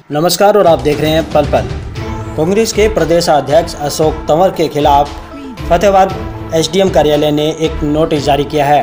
नमस्कार और आप देख रहे हैं पल पल। कांग्रेस के प्रदेशाध्यक्ष अशोक तंवर के खिलाफ फतेहाबाद एसडीएम कार्यालय ने एक नोटिस जारी किया है।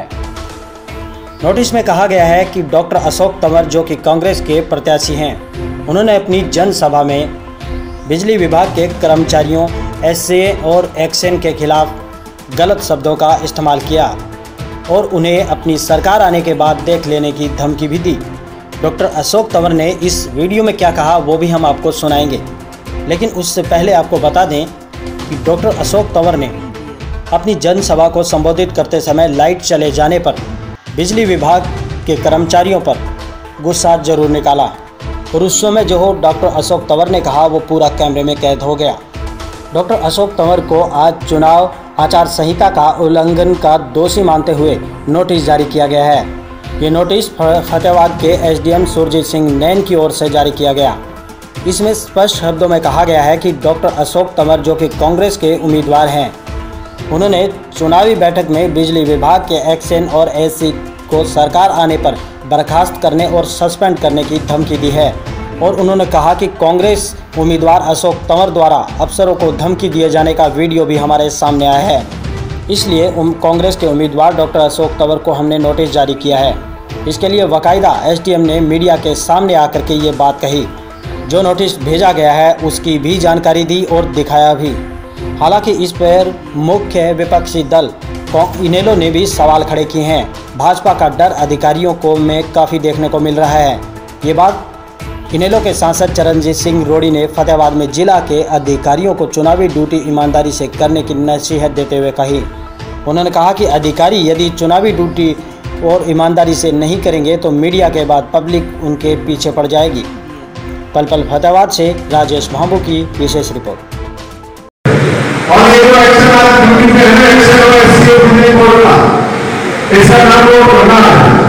नोटिस में कहा गया है कि डॉक्टर अशोक तंवर, जो कि कांग्रेस के प्रत्याशी हैं, उन्होंने अपनी जनसभा में बिजली विभाग के कर्मचारियों एसए और एक्सएन के खिलाफ गलत शब्दों का इस्तेमाल किया और उन्हें अपनी सरकार आने के बाद देख लेने की धमकी भी दी। डॉक्टर अशोक तंवर ने इस वीडियो में क्या कहा वो भी हम आपको सुनाएंगे, लेकिन उससे पहले आपको बता दें कि डॉक्टर अशोक तंवर ने अपनी जनसभा को संबोधित करते समय लाइट चले जाने पर बिजली विभाग के कर्मचारियों पर गुस्सा जरूर निकाला और उस समय जो डॉक्टर अशोक तंवर ने कहा वो पूरा कैमरे में कैद हो गया। डॉक्टर अशोक तंवर को आज चुनाव आचार संहिता का उल्लंघन का दोषी मानते हुए नोटिस जारी किया गया है। ये नोटिस फतेहाबाद के एसडीएम सुरजीत सिंह नैन की ओर से जारी किया गया। इसमें स्पष्ट शब्दों में कहा गया है कि डॉक्टर अशोक तंवर, जो कि कांग्रेस के उम्मीदवार हैं, उन्होंने चुनावी बैठक में बिजली विभाग के एक्सएन और एससी को सरकार आने पर बर्खास्त करने और सस्पेंड करने की धमकी दी है और उन्होंने कहा कि कांग्रेस उम्मीदवार अशोक तंवर द्वारा अफसरों को धमकी दिए जाने का वीडियो भी हमारे सामने आया है। इसलिए कांग्रेस के उम्मीदवार डॉक्टर अशोक तंवर को हमने नोटिस जारी किया है। इसके लिए बाकायदा एसडीएम ने मीडिया के सामने आकर के ये बात कही। जो नोटिस भेजा गया है उसकी भी जानकारी दी और दिखाया भी। हालांकि इस पर मुख्य विपक्षी दल इनेलो ने भी सवाल खड़े किए हैं। भाजपा का डर अधिकारियों को में काफ़ी देखने को मिल रहा है। ये बात इनेलो के सांसद चरणजीत सिंह रोड़ी ने फतेहाबाद में जिला के अधिकारियों को चुनावी ड्यूटी ईमानदारी से करने की नसीहत देते हुए कही। उन्होंने कहा कि अधिकारी यदि चुनावी ड्यूटी और ईमानदारी से नहीं करेंगे तो मीडिया के बाद पब्लिक उनके पीछे पड़ जाएगी। पल पल फतेहाबाद से राजेश भांबू की विशेष रिपोर्ट। और ये जो एक्शन आज ड्यूटी पे है, एक्शन और एससीओ ने बोला ऐसा नाम नोट करना,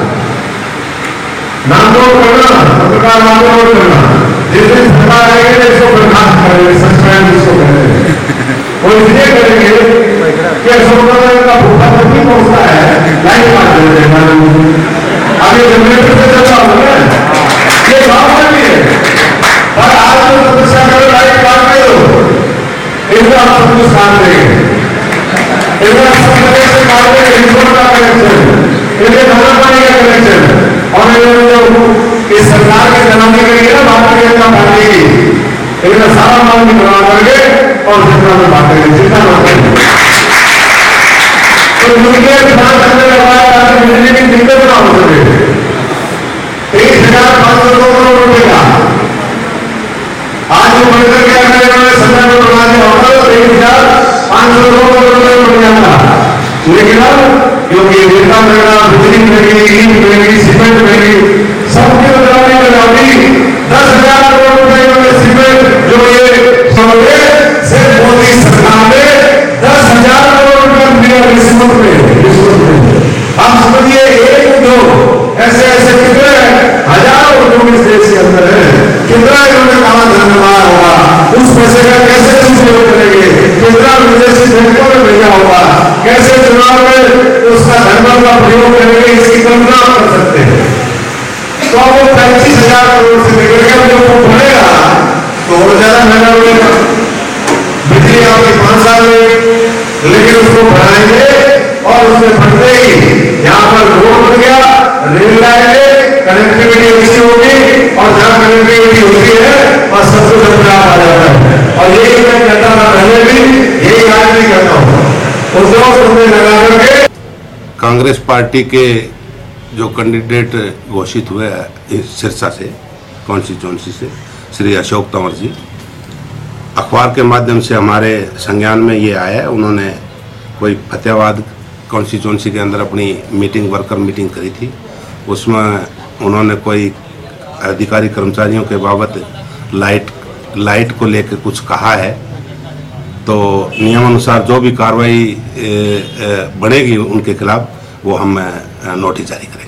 पत्रकार नाम नोट करना। जिस दिन सरकार आएगी इसको बर्खास्त करेंगे, सस्पेंड इसको करेंगे और इसलिए करेंगे कि अशोक तंवर का भूखा नहीं पहुंचता है, लाइट काट देते हैं। अभी जनरेटर से चल रहा है ये बात नहीं है, पर आज जो समस्या करो लाइट काट दो, इसमें हम सब कुछ काट देंगे। इसमें सब कनेक्शन काट देंगे, इंस्टॉल का कनेक्शन, इसमें खाना पानी का कनेक्शन और जो इस सरकार के चलाने के लिए ना भारतीय जनता पार्टी की इतना सारा माल निकलवा करके और जितना में बांटेंगे, जितना तो मीडिया के साथ करने के बाद बिजली की दिक्कत ना हो सके। 23,500 करोड़ रुपए का आज जो बढ़कर के इन्होंने सरकार को बना दिया होगा तो 23,500 करोड़ रुपए बढ़ जाता। लेकिन अब क्योंकि रेता महंगा, बिजली महंगी, ईंट महंगी, सीमेंट महंगी, सबकी बदलावनी बनावटी 10,000 करोड़ रुपए में सीमेंट जो ये समझे सिर्फ मोदी सरकार ने 10,000 करोड़ रुपए दिया रिश्वत में। आप समझिए एक दो ऐसे ऐसे कितने हजारों उद्योग इस देश के अंदर है, कितना इन्होंने कहा धन्यवाद होगा, उस पैसे का कैसे उपयोग करेंगे, कितना विदेशी बैंकों में भेजा होगा, कैसे चुनाव में उसका धर्म का प्रयोग करेंगे, इसकी कल्पना कर सकते हैं। तो वो 35,000 करोड़ से निकल गया, जो बढ़ेगा तो और ज्यादा महंगा होगा। बिजली आपकी 5 साल में, लेकिन उसको बढ़ाएंगे और उसमें बढ़ते ही यहाँ पर रोड बन गया, रेल लाइन, कनेक्टिविटी अच्छी होगी और जहाँ कनेक्टिविटी होती है वहाँ सब कुछ अपने आप आ जाता है। और यही मैं कहता था पहले भी, यही आज भी कहता हूँ, उसको लगा करके। कांग्रेस पार्टी के जो कैंडिडेट घोषित हुए इस सिरसा से कॉन्स्टिट्यूंसी से, श्री अशोक तंवर जी, अखबार के माध्यम से हमारे संज्ञान में ये आया है। उन्होंने कोई फतेहाबाद कॉन्स्टिट्यूंसी के अंदर अपनी मीटिंग, वर्कर मीटिंग करी थी। उसमें उन्होंने कोई अधिकारी कर्मचारियों के बाबत लाइट को लेकर कुछ कहा है, तो नियमानुसार जो भी कार्रवाई बढ़ेगी उनके खिलाफ वो हम नोटिस जारी करेंगे।